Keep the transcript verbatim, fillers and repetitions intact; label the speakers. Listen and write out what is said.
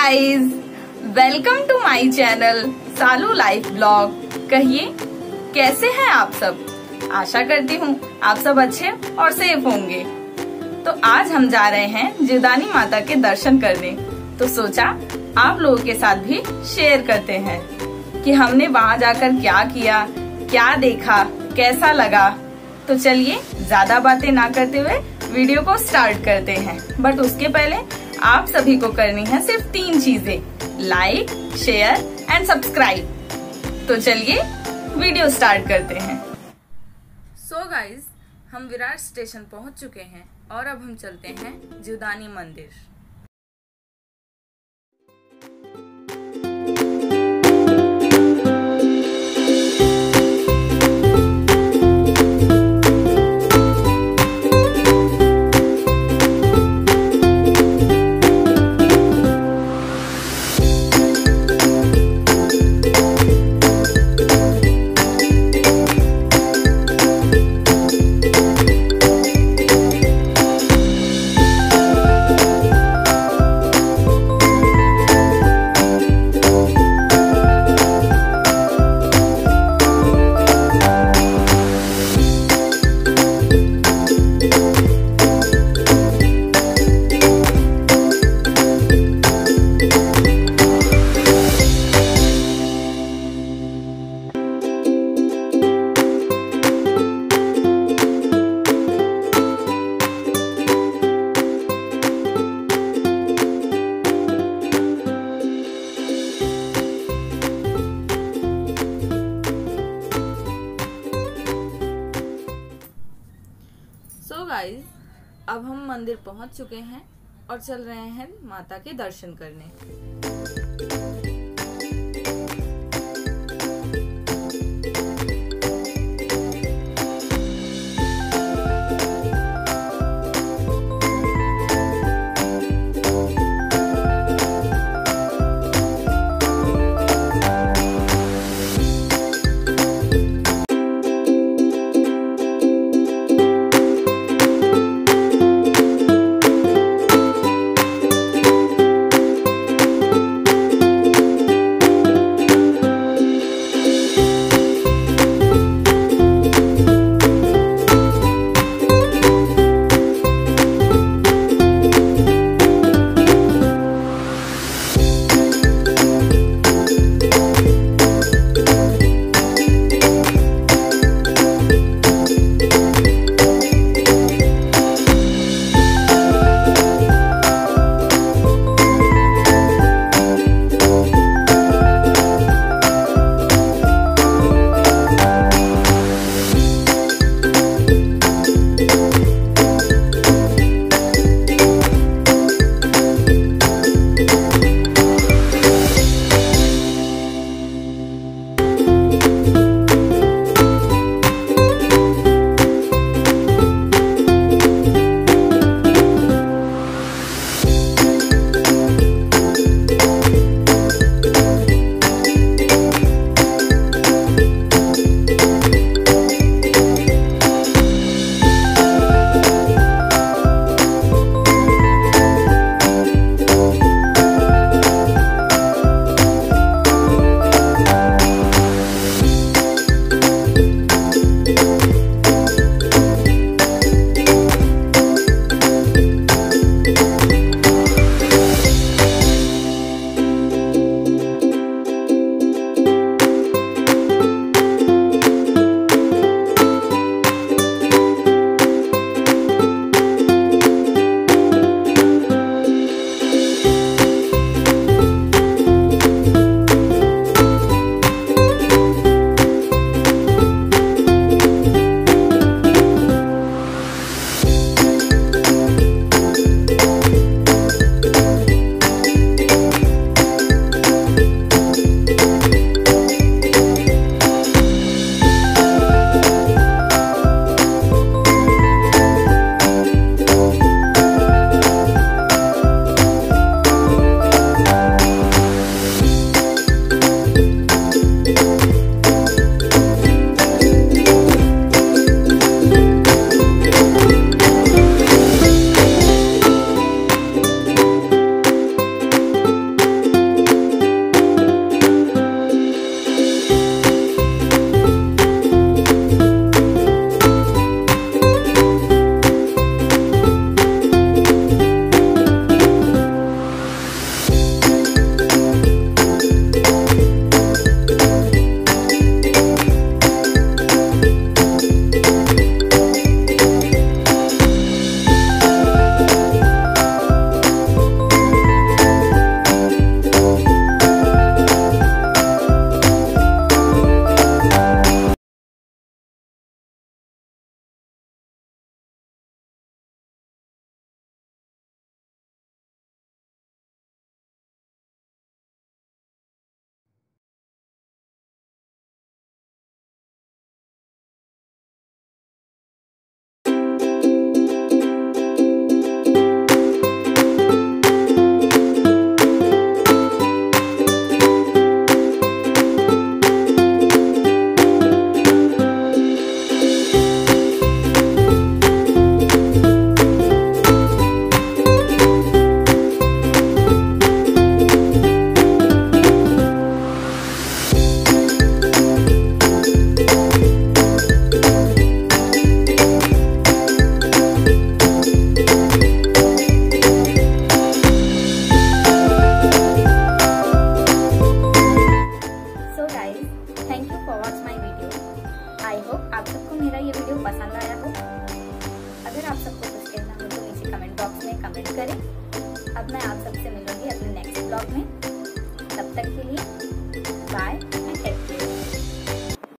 Speaker 1: Guys, welcome to my channel Saalu life blog. कहिए कैसे हैं आप सब। आशा करती हूँ आप सब अच्छे और सेफ होंगे। तो आज हम जा रहे हैं जीवदानी माता के दर्शन करने। तो सोचा आप लोगों के साथ भी शेयर करते हैं कि हमने वहाँ जाकर क्या किया, क्या देखा, कैसा लगा। तो चलिए ज्यादा बातें ना करते हुए वीडियो को स्टार्ट करते हैं। बट उसके पहले आप सभी को करनी है सिर्फ तीन चीजें, लाइक, शेयर एंड सब्सक्राइब। तो चलिए वीडियो स्टार्ट करते हैं। सो गाइज, हम विरार स्टेशन पहुंच चुके हैं और अब हम चलते हैं जीवदानी मंदिर। सो गाइज, अब हम मंदिर पहुंच चुके हैं और चल रहे हैं माता के दर्शन करने।
Speaker 2: करें। अब मैं आप सबसे मिलूंगी।